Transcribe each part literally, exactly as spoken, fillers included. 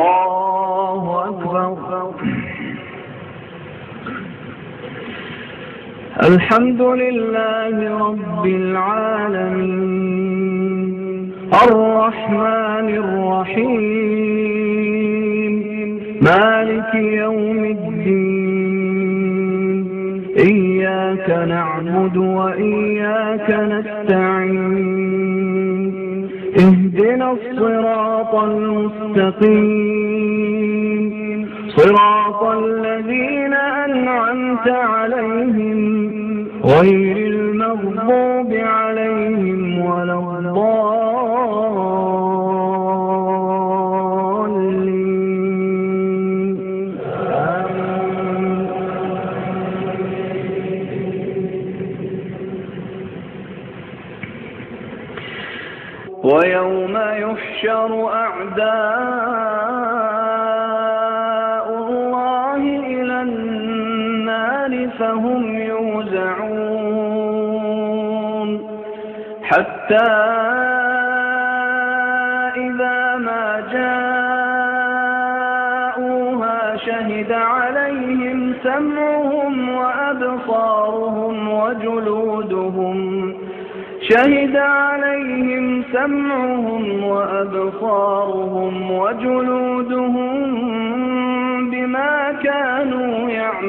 الله أكبر. الحمد لله رب العالمين الرحمن الرحيم مالك يوم الدين إياك نعبد وإياك نستعين اهدنا الصراط المستقيم صراط الذين أنعمت عليهم غير المغضوب عليهم ولا الضالين. ويوم يحشر أعداء الله إلى النار فهم يوزعون حتى إذا ما جاءوها شهد عليهم سمعهم وأبصارهم وجلودهم شهد عليهم سمعهم وأبصارهم وجلودهم بما كانوا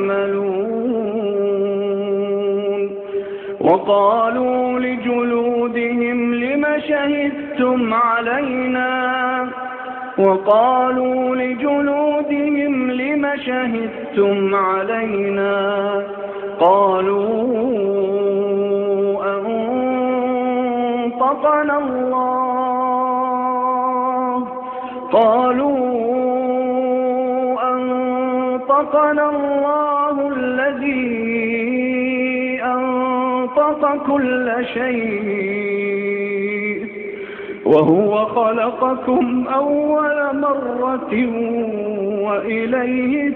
يعملون. وقالوا لجلودهم لم شهدتم علينا وقالوا لجلودهم لم شهدتم علينا قالوا أنطقنا الله قالوا أنطقنا الله الذي أنطق كل شيء وهو خلقكم أول مرة وإليه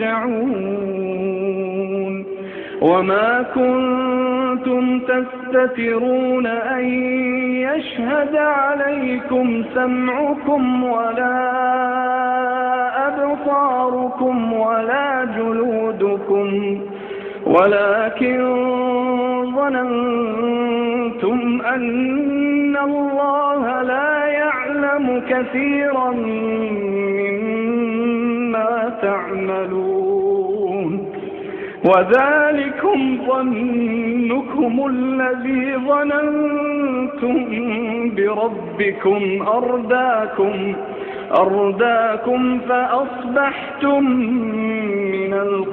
ترجعون. وما كنتم تستترون أن يشهد عليكم سمعكم ولا أبصاركم ولا جلودكم ولكن ظننتم أن الله لا يعلم كثيرا مما تعملون. وذلكم ظنكم الذي ظننتم بربكم أرداكم أرداكم فأصبحتم من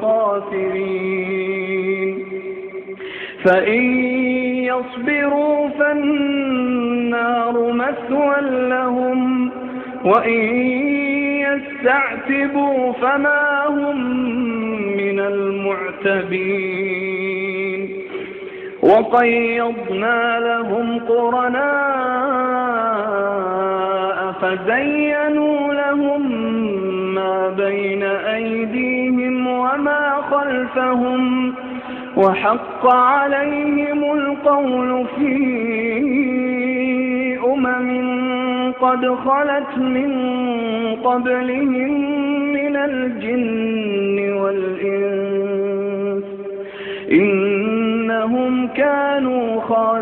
الخاسرين. فإن يصبروا فالنار مثوى لهم وإن يستعتبوا فما هم من المعتبين. وقيضنا لهم قرناء فزينوا لهم ما بين أيديهم وما خلفهم وحق عليهم القول في أمم قد خلت من قبلهم من الجن والإنس إنهم كانوا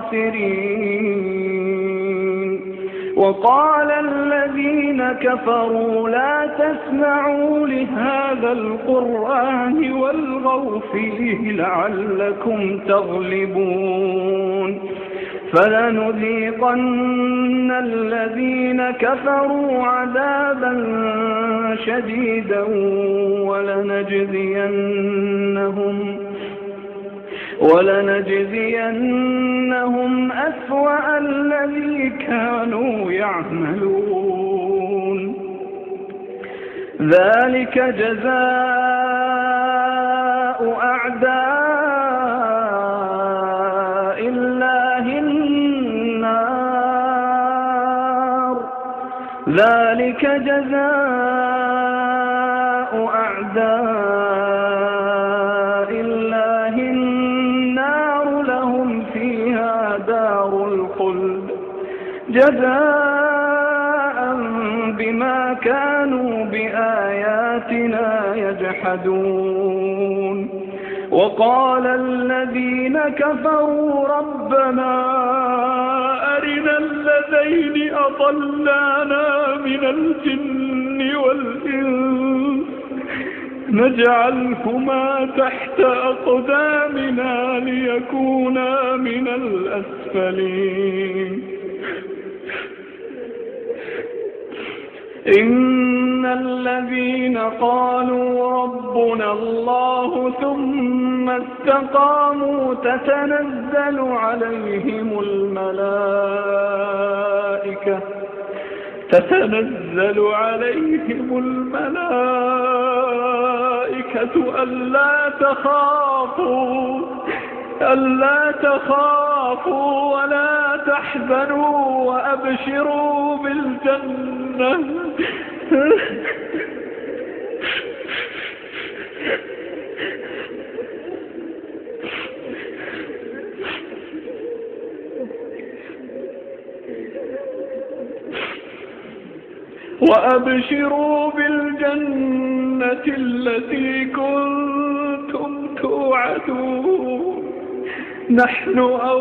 خاسرين. وقال الذين كفروا لا تسمعوا لهذا القرآن والغوا فيه لعلكم تغلبون. فلنذيقن الذين كفروا عذابا شديدا ولنجزينهم ولنجزينهم أسوأ الذي كانوا يعملون. ذلك جزاء أعداء الله النار ذلك جزاء أعداء الله النار لهم فيها دار الخلد جزاء بما كانوا بآياتنا يجحدون. وقال الذين كفروا ربنا أرنا الذين أضلانا من الجن والإنس نجعلهما تحت أقدامنا ليكونا من الأسفلين. إن الذين قالوا ربنا الله ثم استقاموا تتنزل عليهم الملائكة تتنزل عليهم الملائكة ألا تخافوا ألا تخافوا ولا تحزنوا وأبشروا بالجنة وأبشروا بالجنة التي كنتم توعدون. نحن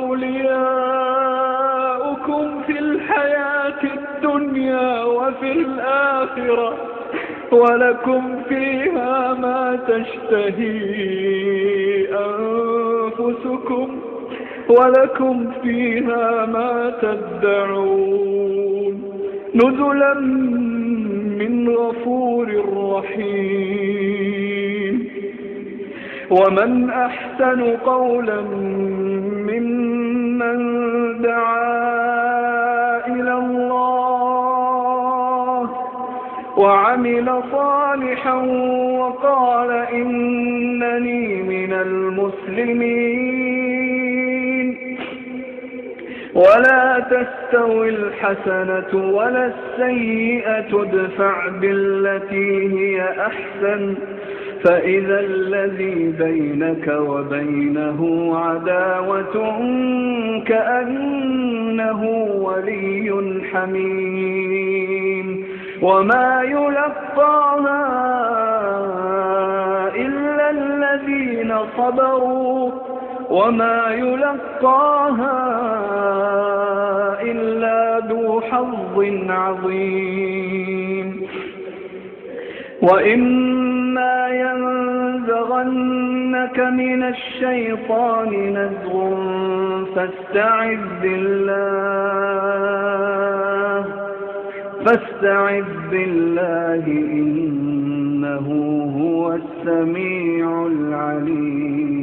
أولياؤكم في الحياة الدنيا وفي الآخرة ولكم فيها ما تشتهي أنفسكم ولكم فيها ما تدعون نزلا من غفور رحيم. ومن أحسن قولا ممن دعا إلى الله وعمل صالحا وقال إنني من المسلمين. ولا تستوي الحسنة ولا السيئة ادفع بالتي هي أحسن فإذا الذي بينك وبينه عداوة كأنه ولي حميم. وما يلقاها إلا الذين صبروا وما يلقاها إلا ذو حظ عظيم. وإما ينزغنك من الشيطان نزغ فاستعذ بالله فاستعذ بالله إنه هو السميع العليم.